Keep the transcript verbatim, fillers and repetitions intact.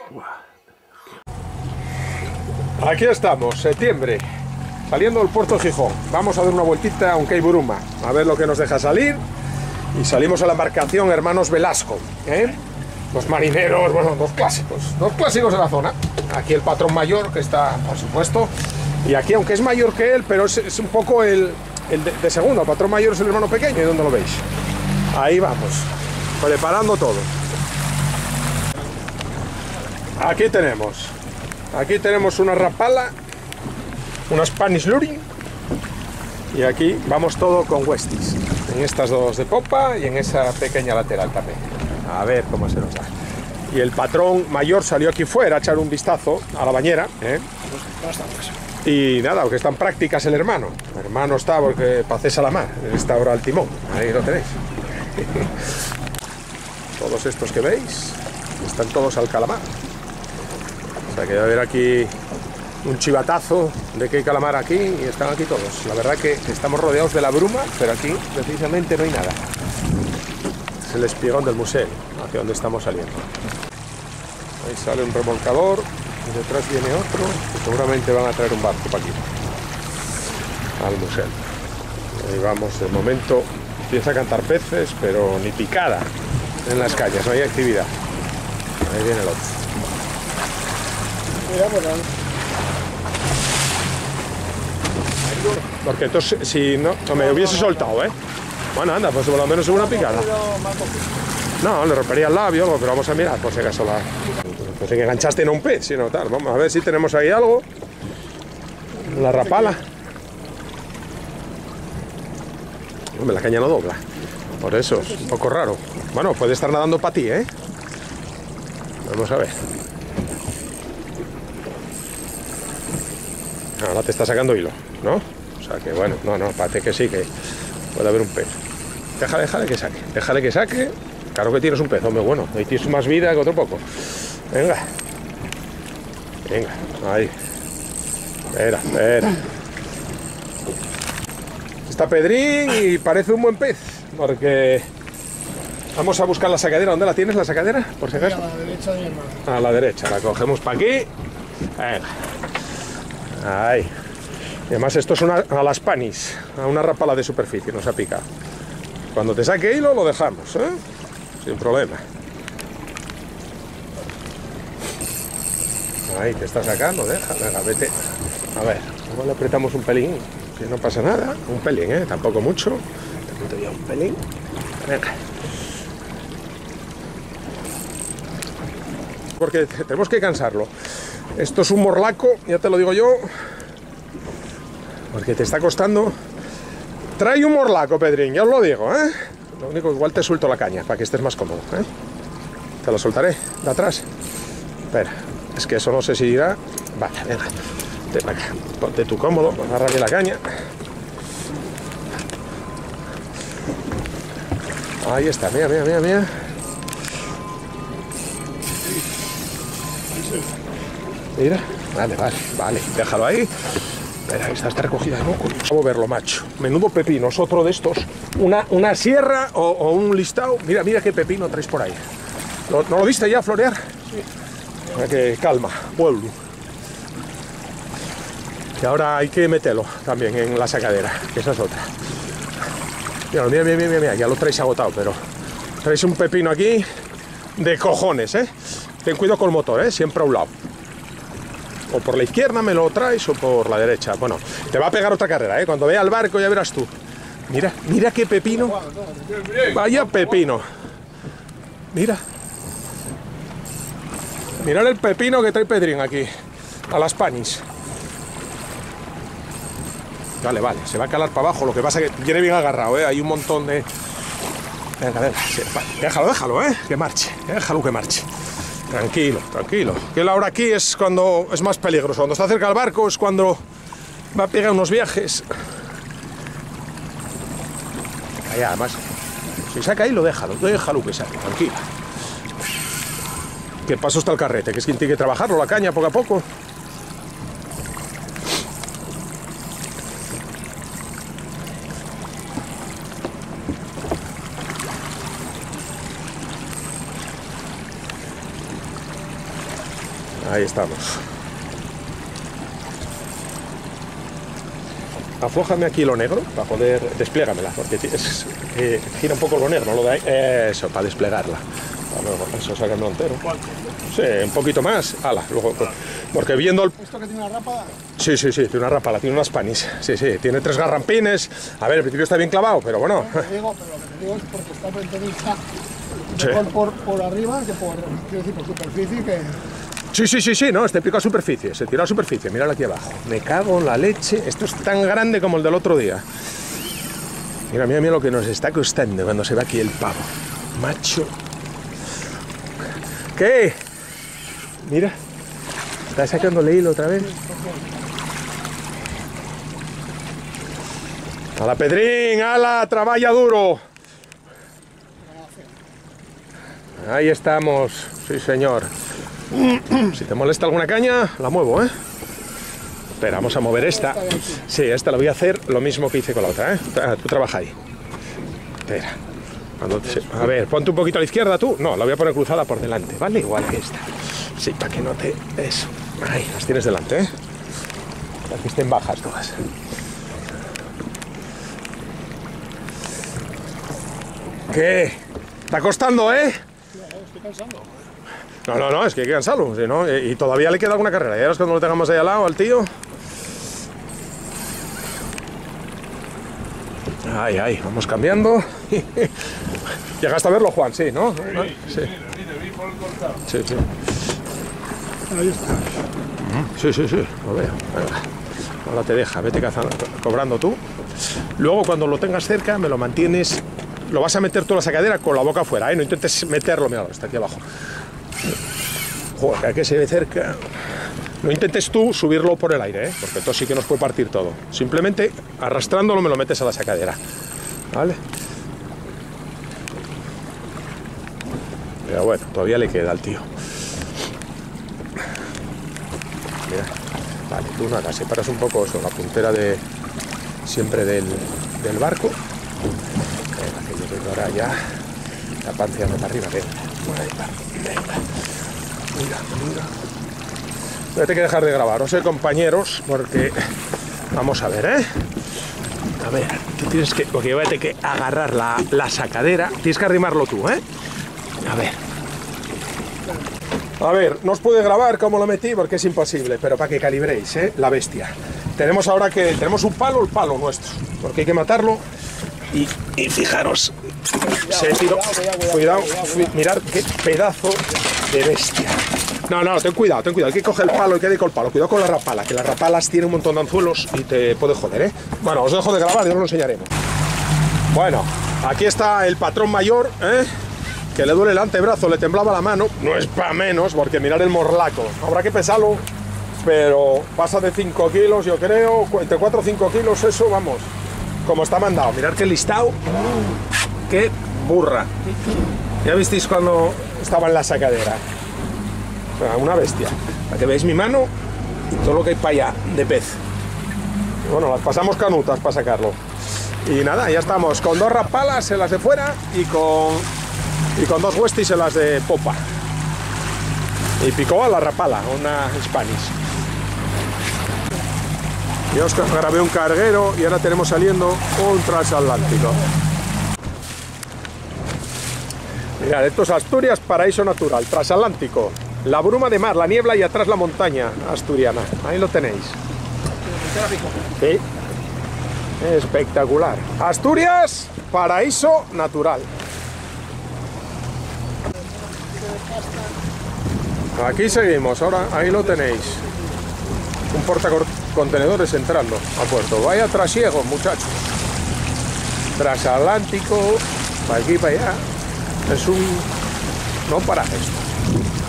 Aquí estamos, septiembre, saliendo del puerto de Gijón. Vamos a dar una vueltita a un Cay Buruma, a ver lo que nos deja salir. Y salimos a la embarcación Hermanos Velasco, ¿eh? Los marineros, bueno, dos clásicos, dos clásicos de la zona. Aquí el patrón mayor, que está, por supuesto, y aquí, aunque es mayor que él, pero es, es un poco el, el de, de segundo. El patrón mayor es el hermano pequeño, ¿y dónde lo veis? Ahí vamos, preparando todo. Aquí tenemos, aquí tenemos una rapala, una Spanish Luring, y aquí vamos todo con Westies, en estas dos de popa y en esa pequeña lateral también. A ver cómo se nos da. Y el patrón mayor salió aquí fuera a echar un vistazo a la bañera, ¿eh? Y nada, aunque están prácticas el hermano. El hermano está porque pacés a la mar, está ahora al timón, ahí lo tenéis. Todos estos que veis están todos al calamar. O sea que va a haber aquí un chivatazo de que hay calamar aquí y están aquí todos. La verdad que estamos rodeados de la bruma, pero aquí precisamente no hay nada. Es el espigón del museo, hacia donde estamos saliendo. Ahí sale un remolcador y detrás viene otro, que seguramente van a traer un barco para aquí, al museo. Ahí vamos, de momento empieza a cantar peces, pero ni picada en las calles, no hay actividad. Ahí viene el otro. Porque entonces, si no, no me hubiese soltado, ¿eh? Bueno, anda, pues por lo menos una picada. No, le rompería el labio, pero vamos a mirar, por si acaso la... Pues que enganchaste en un pez, si no tal. Vamos a ver si tenemos ahí algo. La rapala. Hombre, la caña no dobla. Por eso, es un poco raro. Bueno, puede estar nadando para ti, ¿eh? Vamos a ver. Ahora te está sacando hilo, ¿no? O sea que bueno, no, no, parece que sí, que puede haber un pez. Déjale, déjale que saque, déjale que saque. Claro que tienes un pez, hombre, bueno, ahí tienes más vida que otro poco. Venga. Venga, ahí. Espera, espera. Está Pedrín y parece un buen pez, porque vamos a buscar la sacadera. ¿Dónde la tienes, la sacadera? Por si acaso. A la derecha de mi hermano. A la derecha, la cogemos para aquí. Venga. Ahí. Y además esto es una, a las panis, a una rapala de superficie, nos ha picado. Cuando te saque hilo lo dejamos, ¿eh? Sin problema. Ahí te está sacando, deja, venga, vete. A ver, igual le apretamos un pelín, que no pasa nada. Un pelín, ¿eh? Tampoco mucho. Te apunto ya un pelín. Venga. Porque tenemos que cansarlo. Esto es un morlaco, ya te lo digo yo, porque te está costando. Trae un morlaco, Pedrín, ya os lo digo, ¿eh? Lo único, igual te suelto la caña para que estés más cómodo, ¿eh? Te lo soltaré de atrás. Espera, es que eso no sé si irá. Vale, venga, ven acá, ponte tú cómodo, agárrale la caña. Ahí está, mira, mira, mira, mira. Mira, vale, vale, vale, déjalo ahí. Espera, esta está recogida de moco. Vamos a verlo, macho. Menudo pepino, es otro de estos. Una, una sierra o, o un listado. Mira, mira qué pepino traes por ahí. ¿No, ¿no lo viste ya florear? Sí. Que calma, pueblo. Y ahora hay que meterlo también en la sacadera, que esa es otra. Mira, mira, mira, mira, mira, ya lo traes agotado, pero traes un pepino aquí de cojones, ¿eh? Ten cuidado con el motor, ¿eh? Siempre a un lado. O por la izquierda me lo traes o por la derecha. Bueno, te va a pegar otra carrera, ¿eh? Cuando vea el barco ya verás tú. Mira, mira qué pepino. Vaya pepino. Mira. Mirad el pepino que trae Pedrín aquí. A las panis. Vale, vale, se va a calar para abajo. Lo que pasa es que viene bien agarrado, ¿eh? Hay un montón de... Venga, venga. Déjalo, déjalo, ¿eh? Que marche. Déjalo que marche. Tranquilo, tranquilo. Que la hora aquí es cuando es más peligroso. Cuando está cerca del barco es cuando va a pegar unos viajes. Ahí, además, si saca ahí, lo déjalo. Déjalo que saque, tranquilo. Que paso está el carrete, que es quien tiene que trabajarlo, la caña, poco a poco. Ahí estamos. Aflójame aquí lo negro para poder... Despliégamela, porque es, eh, gira un poco lo negro, lo de ahí. Eso, para desplegarla. Para luego, eso, sacarlo entero. Sí, un poquito más. Ala, luego... Porque viendo el... ¿Esto que tiene una rápala? Sí, sí, sí, tiene una rápala, tiene unas panis. Sí, sí, tiene tres garrampines. A ver, al principio está bien clavado, pero bueno. No, te digo, pero lo que te digo es porque está ventanista Sí. mejor por, por arriba que por, quiero decir, por superficie que... Sí, sí, sí, sí, no, este pico a superficie, se tira a superficie, míralo aquí abajo. Me cago en la leche, esto es tan grande como el del otro día. Mira, mira, mira lo que nos está costando cuando se ve aquí el pavo. Macho. ¿Qué? Mira, está sacándole hilo otra vez. ¡Hala, Pedrín! ¡Hala! ¡Traballa duro! Ahí estamos, sí señor. Si te molesta alguna caña, la muevo, ¿eh? Espera, vamos a mover esta. Sí, esta la voy a hacer lo mismo que hice con la otra, ¿eh? Tú trabaja ahí. Espera. Cuando te... A ver, ponte un poquito a la izquierda tú. No, la voy a poner cruzada por delante, ¿vale? Igual que esta. Sí, para que no te... Eso. Ahí, las tienes delante, ¿eh? Para que estén bajas todas. ¿Qué? Está costando, ¿eh? Estoy cansando. No, no, no, es que hay que cansarlo, ¿sí, no? Y todavía le queda alguna carrera. Y ahora es cuando lo tengamos ahí al lado, al tío. Ay, ay, vamos cambiando. Llegaste a verlo, Juan, sí, ¿no? Sí, sí, sí, lo vi por el costado. Sí, sí. Ahí está. Sí, sí, sí, lo veo. Venga. Ahora te deja, vete cazando, cobrando tú. Luego, cuando lo tengas cerca, me lo mantienes. Lo vas a meter tú a la sacadera con la boca afuera, ¿eh? No intentes meterlo, mira, está aquí abajo. Joder, que se ve cerca. No intentes tú subirlo por el aire, ¿eh? Porque esto sí que nos puede partir todo. Simplemente arrastrándolo me lo metes a la sacadera, ¿vale? Pero bueno, todavía le queda al tío. Mira, vale, tú nada, separas un poco eso, la puntera de siempre del, del barco. Venga, que yo vengo ahora ya tapanceando para arriba, venga, por ahí, venga. Mira, mira. Voy a tener que dejar de grabar, os sé, compañeros, porque vamos a ver, ¿eh? A ver, tú tienes que, porque voy a tener que agarrar la, la sacadera, tienes que arrimarlo tú, ¿eh? A ver. A ver, no os puede grabar cómo lo metí porque es imposible, pero para que calibréis, ¿eh? La bestia. Tenemos ahora que, tenemos un palo, el palo nuestro, porque hay que matarlo y, y fijaros, se tiró, cuidado, mirad qué pedazo de bestia. No, no, ten cuidado, ten cuidado, hay que coger el palo, hay que ir con el palo, cuidado con la rapala, que las rapalas tienen un montón de anzuelos y te puede joder, ¿eh? Bueno, os dejo de grabar y os lo enseñaremos. Bueno, aquí está el patrón mayor, ¿eh? Que le duele el antebrazo, le temblaba la mano, no es para menos, porque mirad el morlaco, habrá que pesarlo, pero pasa de cinco kilos, yo creo, entre cuatro o cinco kilos, eso, vamos, como está mandado. Mirad qué listado, qué burra. Ya visteis cuando estaba en la sacadera. Una bestia. Para que veáis mi mano y todo lo que hay para allá de pez. Y bueno, las pasamos canutas para sacarlo. Y nada, ya estamos con dos rapalas en las de fuera y con, y con dos westies en las de popa. Y picó a la rapala, una Spanish. Yo os grabé un carguero y ahora tenemos saliendo un transatlántico. Mirad, esto es Asturias, paraíso natural, transatlántico. La bruma de mar, la niebla y atrás la montaña asturiana. Ahí lo tenéis. Sí. Espectacular. Asturias, paraíso natural. Aquí seguimos, ahora ahí lo tenéis. Un portacontenedores entrando a puerto. Vaya trasiego, muchachos. Transatlántico, para aquí y para allá. Es un... no para esto.